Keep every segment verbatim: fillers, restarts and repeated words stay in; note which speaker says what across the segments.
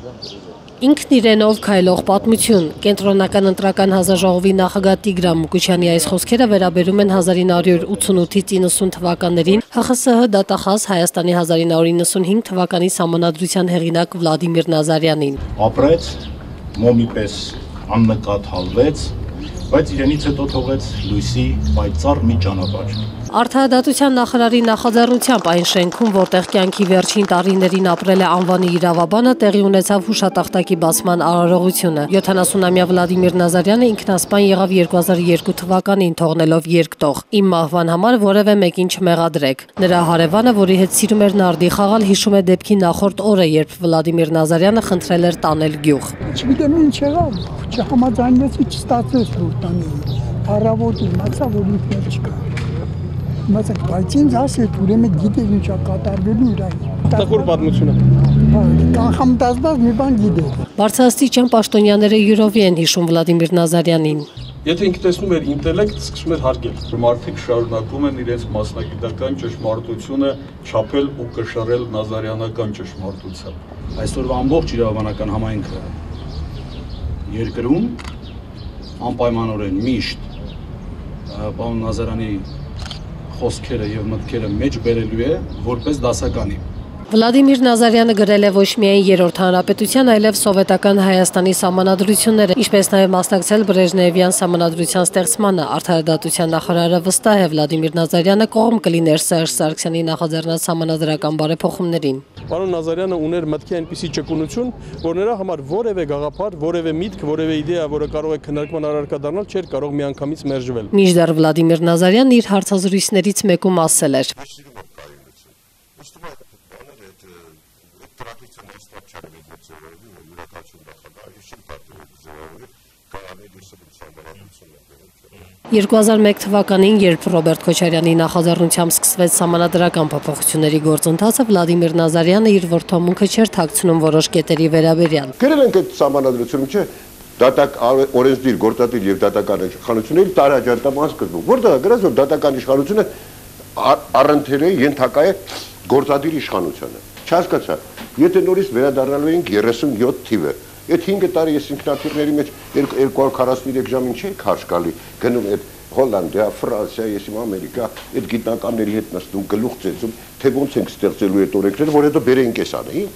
Speaker 1: Ինքն իրենով քայլող պատմություն կենտրոնական ընտրական հանձնաժողովի նախագահ Տիգրան Մուկուչյանի այս խոսքերը վերաբերում են հազար ինը հարյուր ութսունութից իննսուն թվականներին ՀԽՍՀ դատախազ Հայաստանի հազար ինը հարյուր իննսունհինգ թվականի Սահմանադրության հեղինակ Վլադիմիր Նազարյանին։
Speaker 2: Ապրեց, մոմի պես աննկատ հալվեց, բայց իրենից հետո թողեց լույսի պայծառ մի ճանապարհ։
Speaker 1: Արդարադատության նախարարի նախաձեռնությամբ այն շենքում, որտեղ կյանքի վերջին տարիներին ապրել է անվանի իրավաբանը, տեղի ունեցավ հուշատախտակի բացման արարողությունը։ յոթանասունամյա Վլադիմիր Նազարյանը ինքնասպան եղավ երկու հազար երկու թվականին, թողնելով երկտող։ Իմ մահվան համար որևէ մեկին չմեղադրեք։ Նրա հարևանը, որի հետ սիրում էր նարդի խաղալ, հիշում է դեպքի նախորդ օրը, երբ Վլադիմիր Նազարյանը խնդրել էր տանել գյուղ։
Speaker 3: Չգիտեմ ինչ եղավ, չհամաձայնվեցի, չստացվեց որ տանի։ Առավոտը իմացա, որ ինքն չկա։ Մացեք, բայց ինձ ասեց, ուրեմն գիտեր ինչա կատարվելու իր այն։
Speaker 4: Տխուր պատմություն է։
Speaker 3: Կանխամտածված մի բան գիտեր։
Speaker 1: Բարձրաստիճան պաշտոնյաները յուրովի են հիշում Վլադիմիր Նազարյանին։
Speaker 4: Եթե ինքը տեսնում էր ինտելեկտ, սկսում էր հարգել։
Speaker 5: Մարդիկ շարունակում են իրենց մասնագիտական ճշմարտությունը չափել ու կշռել նազարյանական ճշմարտությամբ։
Speaker 2: Այսօրվա ամբողջ իրավաբանական համայնքը երկրում անպայմանորեն միշտ պարոն Նազարյանի խոսքերը եւ մտքերը մեջ բերելու է որպես դասականի։
Speaker 1: Վլադիմիր Նազարյանը գրել է ոչ միայն Երրորդ հանրապետության, այլև սովետական Հայաստանի սահմանադրությունները, ինչպես նաև մասնակցել Բրեժնևյան սահմանադրության ստեղծմանը։ Արդարադատության նախարարը վստահ է Վլադիմիր Նազարյանը կողմ կլիներ Սերժ Սարգսյանի նախաձեռնած սահմանադրական բարեփոխումներին։
Speaker 4: Պարոն Նազարյանը ուներ մտքի այնպիսի ճկունություն, որ նրա համար որևէ գաղափար, որևէ միտք, որևէ իդեա, որը կարող է քննարկման առարկա դառնալ, չէր կարող միանգամից մերժվել։
Speaker 1: Մինչդեռ Վլադիմիր Նազարյանն իր հարցազրույցներից մեկում ասել էր. երկու հազար մեկ թվականին, երբ Ռոբերտ Քոչարյանի նախաձեռնությամբ սկսվեց սահմանադրական փոփոխությունների գործընթացը, Վլադիմիր Նազարյանը իր որդոմունքը չէր թաքցնում որոշ կետերի վերաբերյալ։
Speaker 6: Գրել ենք այդ սահմանադրությունը, չէ՞, դատակ օրենսդիր, գործադիր եւ դատական իշխանությունների տարաջատման սկզբում։ Որտեղ գրած որ դատական իշխանությունը առընթեր է ենթակա է գործադիր իշխանությանը։ Չհասկացա, եթե նորից վերադառնալու ենք երեսունյոթ թիվը, այդ հինգ տարի ես ինքնաթիռների մեջ երկու հարյուր քառասուններեք ժամին չէի քարշ գալի, գնում այդ Հոլանդիա, Ֆրանսիա, ես իմ Ամերիկա, այդ գիտնականների հետ նստում, գլուխ ծեծում, թե ոնց ենք ստեղծելու այդ օրենքները, որ հետո բերեինք էս անեին։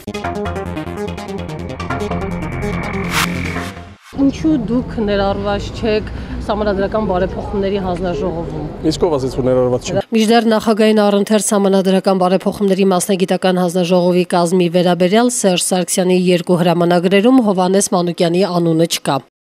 Speaker 1: Ինչու դուք ներառված չեք սահմանադրական բարեփոխումների հանձնաժողովում։
Speaker 4: Իսկ ով ասեց որ ներառված չէ։
Speaker 1: Մինչդեռ նախագահային առընթեր սահմանադրական բարեփոխումների մասնագիտական հանձնաժողովի կազմի վերաբերյալ Սերժ Սարգսյանի երկու հրամանագրերում Հովհաննես Մանուկյանի անունը չկա։